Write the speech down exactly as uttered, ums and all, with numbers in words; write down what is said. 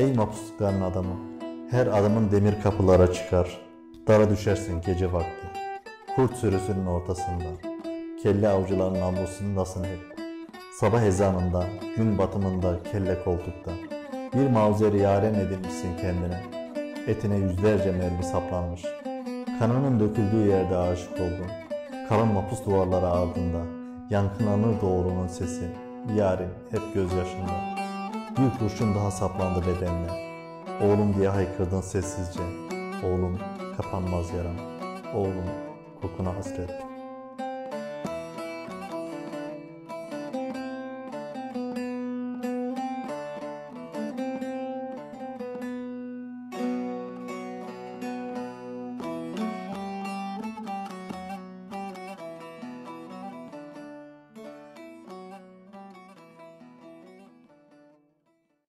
Ey mapuslukların adamı, her adımın demir kapılara çıkar. Dara düşersin gece vakti. Kurt sürüsünün ortasında. Kelle avcıların namlusundasın hep. Sabah ezanında, gün batımında, kelle koltukta. Bir mavzeri yaren edinmişsin kendine. Etine yüzlerce mermi saplanmış. Kanının döküldüğü yerde aşık oldun. Kalın mapus duvarları ardında. Yankılanırdı oğlunun sesi. Yarim hep gözyaşında. Bir kurşun daha saplandı bedenine. Oğlum diye haykırdın sessizce. Oğlum kapanmaz yaram. Oğlum kokuna hasret.